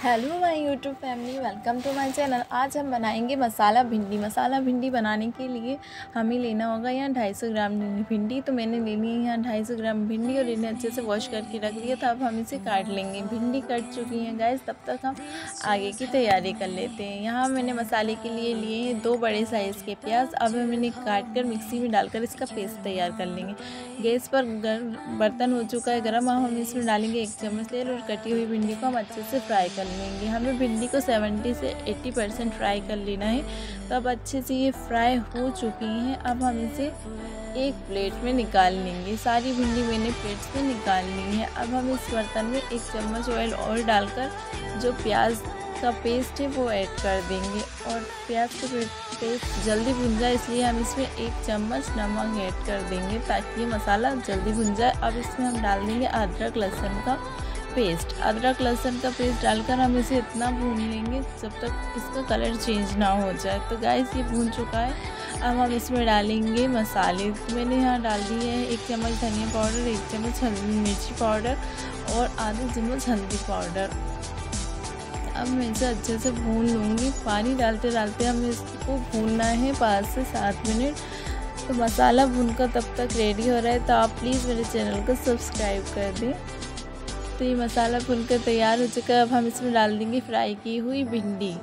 Hello my YouTube family, welcome to my channel. आज हम बनाएंगे मसाला भिंडी। मसाला भिंडी बनाने के लिए हमें लेना होगा यहाँ 250 ग्राम भिंडी। तो मैंने लेनी है यहाँ 250 ग्राम भिंडी और इन्हें अच्छे से वॉश करके रख दिया था। अब हम इसे काट लेंगे। भिंडी कट चुकी हैं गाइस, तब तक हम आगे की तैयारी कर लेते हैं। यहाँ मैंने मसाले के लिए लिए हैं 2 बड़े साइज़ के प्याज। अब हम इन्हें काट कर मिक्सी में डालकर इसका पेस्ट तैयार कर लेंगे। गैस पर बर्तन हो चुका है गर्म। अब हम इसमें डालेंगे 1 चम्मच तेल और कटी हुई भिंडी को हम अच्छे से फ्राई कर लेंगे। हमें भिंडी को 70 से 80% फ्राई कर लेना है। तो अब अच्छे से ये फ्राई हो चुकी हैं। अब हम इसे एक प्लेट में निकाल लेंगे। सारी भिंडी मैंने प्लेट्स में निकाल ली है। अब हम इस बर्तन में 1 चम्मच ऑयल और डालकर जो प्याज का पेस्ट है वो ऐड कर देंगे। और प्याज का पेस्ट जल्दी भुन जाए इसलिए हम इसमें 1 चम्मच नमक ऐड कर देंगे ताकि ये मसाला जल्दी भुन जाए। अब इसमें हम डाल देंगे अदरक लहसुन का पेस्ट। अदरक लहसुन का पेस्ट डालकर हम इसे इतना भून लेंगे जब तक इसका कलर चेंज ना हो जाए। तो गाइस ये भून चुका है। अब हम इसमें डालेंगे मसाले। तो मैंने यहाँ डाल दिए हैं 1 चम्मच धनिया पाउडर, 1 चम्मच मिर्ची पाउडर और आधा चम्मच हल्दी पाउडर। अब मैं इसे अच्छे से भून लूँगी। पानी डालते डालते हमें इसको भूनना है 5 से 7 मिनट। तो मसाला भूनकर तब तक रेडी हो रहा है। तो आप प्लीज़ मेरे चैनल को सब्सक्राइब कर दें। तो ये मसाला भूनकर तैयार हो चुका है। अब हम इसमें डाल देंगे फ्राई की हुई भिंडी।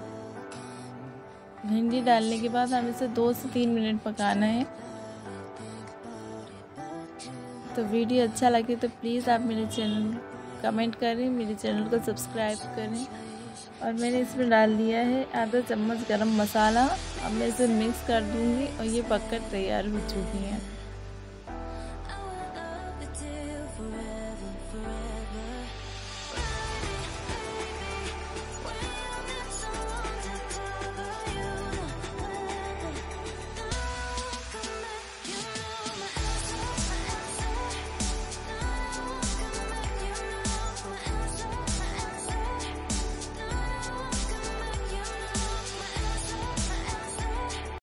भिंडी डालने के बाद हम इसे 2 से 3 मिनट पकाना है। तो वीडियो अच्छा लगे तो प्लीज़ आप मेरे चैनल कमेंट करें, मेरे चैनल को सब्सक्राइब करें। और मैंने इसमें डाल दिया है आधा चम्मच गरम मसाला। अब मैं इसे मिक्स कर दूंगी और ये पककर तैयार हो चुकी है।